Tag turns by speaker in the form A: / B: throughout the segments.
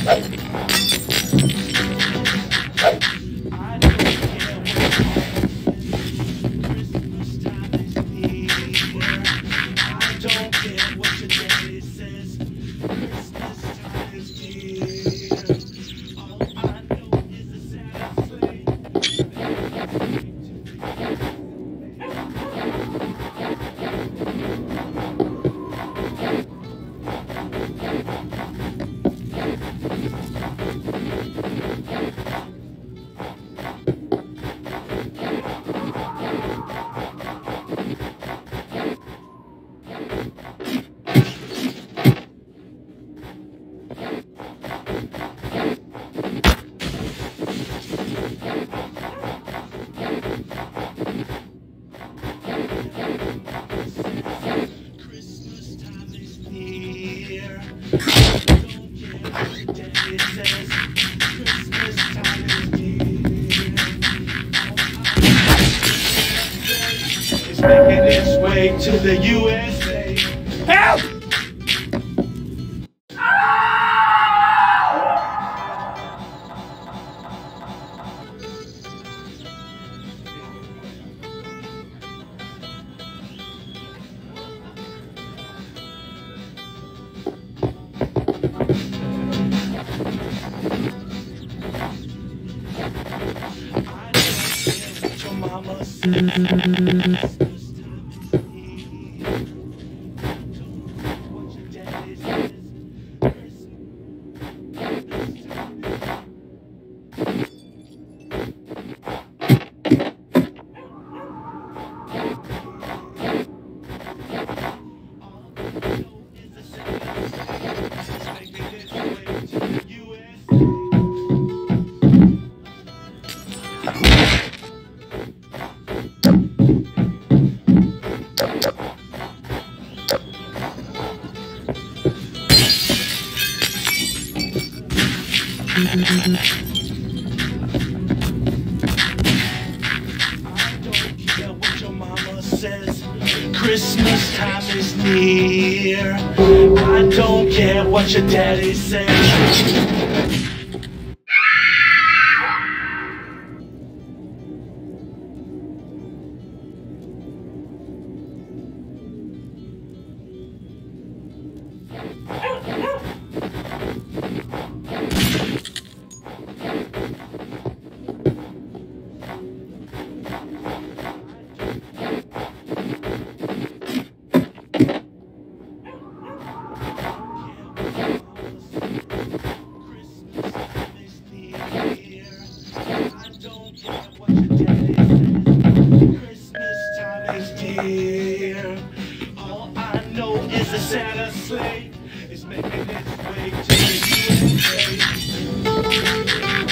A: Making its way to the USA. Help! Christmas time is near. I don't care what your daddy says. All I know is a Santa sleigh is making its way to the USA.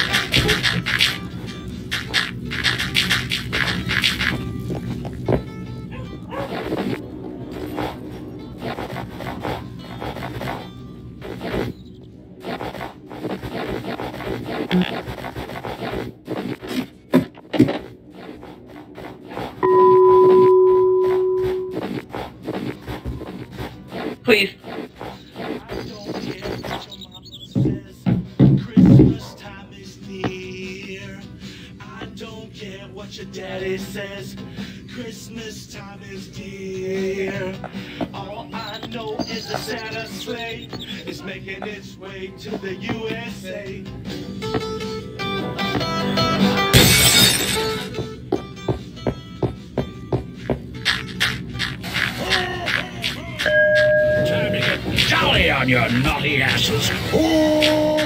B: Please.
A: I don't care what your mama says. Christmas time is near. I don't care what your daddy says. Christmas time is dear. All I know is the Santa sleigh is making its way to the USA.
C: Time to get jolly on your naughty asses. Ooh.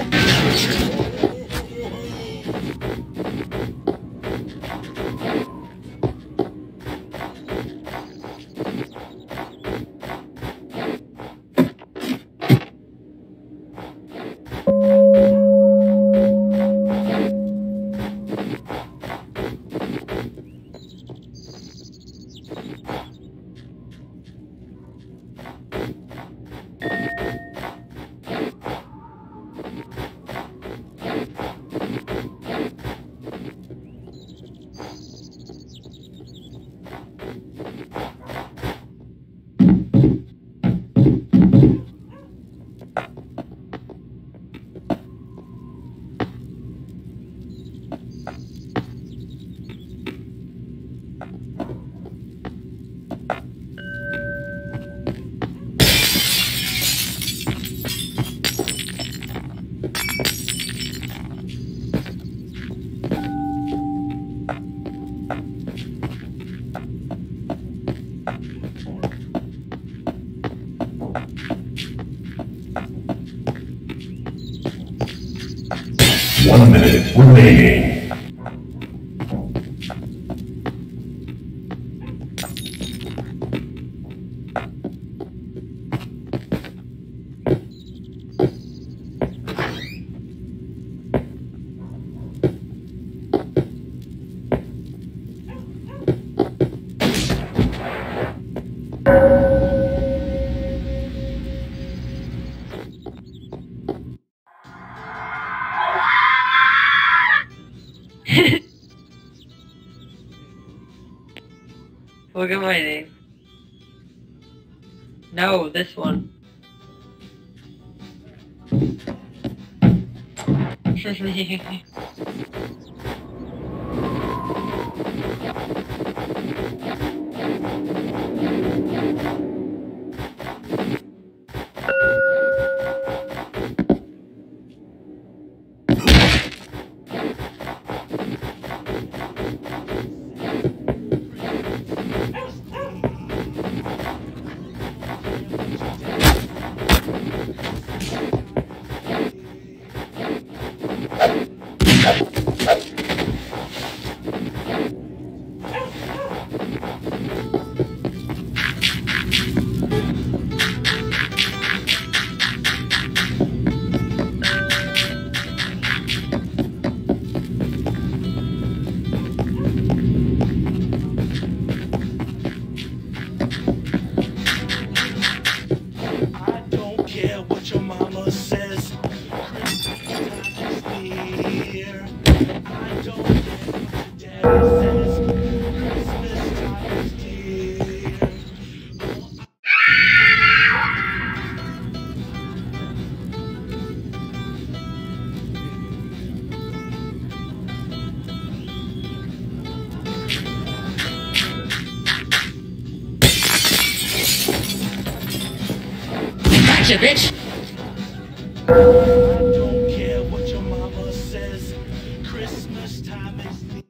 C: Win.
B: Look at my name. No, this one.
A: I don't care what your mama says. Christmas time is near. I don't care what your daddy says. Christmas time is near.
C: Gotcha, bitch.
A: I don't care what your mama says. Christmas time is near.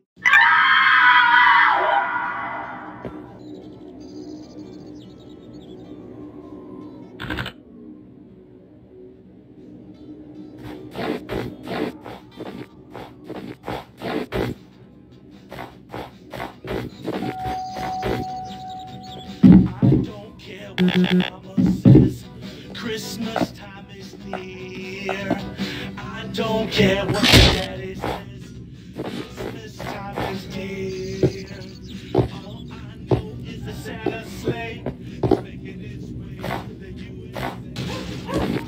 A: I don't care what your mama says. Christmas time is near. I don't care what your daddy says. Christmas time is near. All I know is the Santa sleigh is making its way to the USA.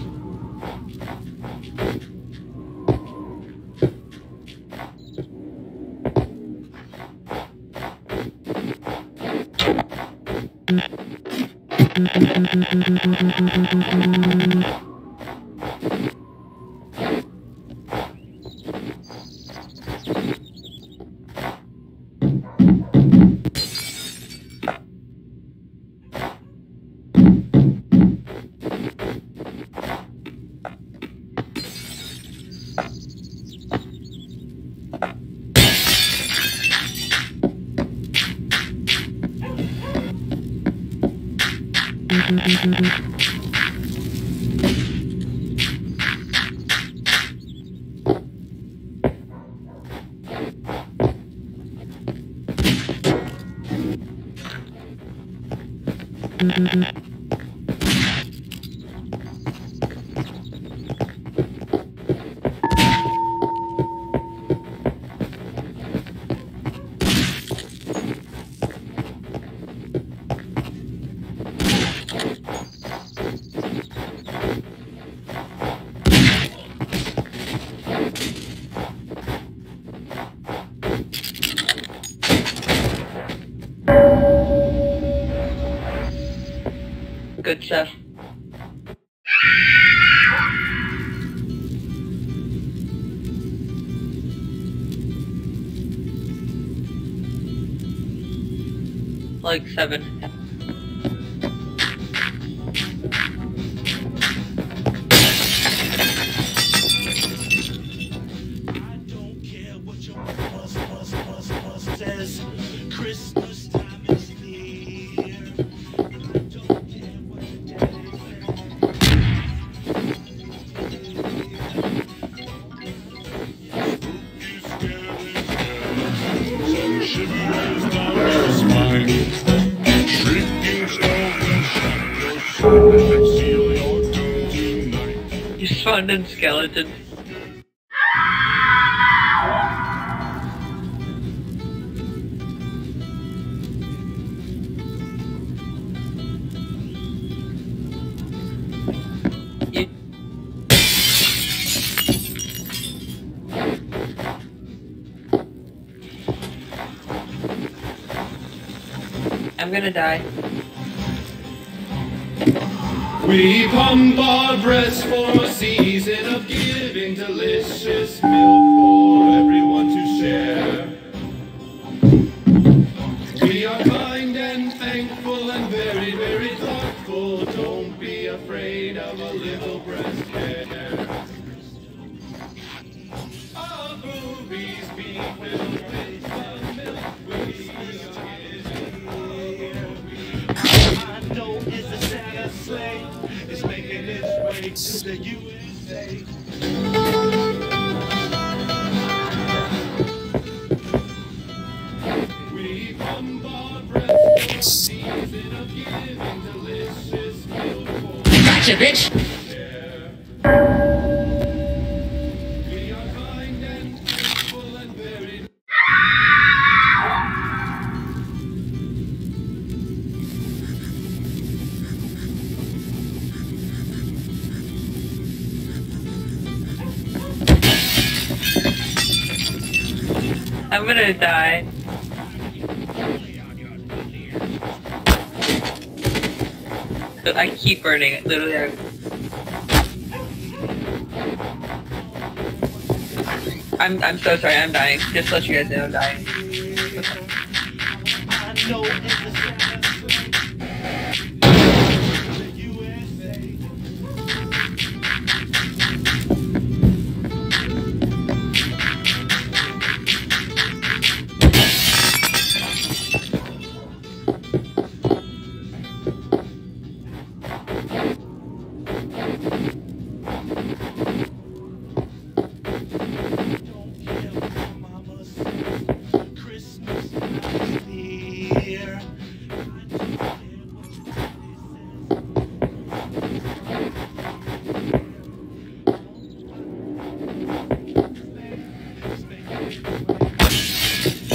B: Good stuff. Like 7.
A: I don't care what your mama says. Christmas time is near. I don't care what your daddy says. shivers down your spine. Shrieking skeletons shut your sight and seal your doom tonight.
B: You spawned in skeletons. You... I'm gonna die.
A: We pump our breasts for a season of giving delicious milk for everyone to share. We are kind and thankful and very, very thoughtful. Don't be afraid of a little breast care. Our boobies be filled with the milk we give. I know it's a Santa sleigh. It's making its way to the USA. We pump our breasts for a season of giving delicious milk for
C: Gotcha, bitch!
A: share. We are kind and thankful and very...
B: I'm gonna die. I keep burning it, literally. I'm so sorry, I'm dying. Just to let you guys know I'm dying.
A: I know it's a Santa sleigh. The USA. Don't care what your mama says. Christmas is near. I don't care what your daddy says. It's making its way.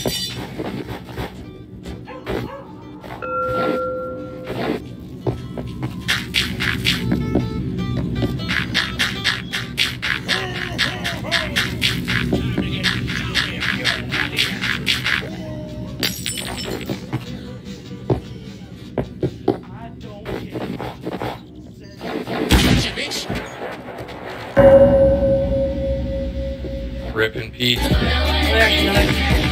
A: I don't care what you said.
C: Gotcha, bitch!
D: Rip in peace.
B: Actually,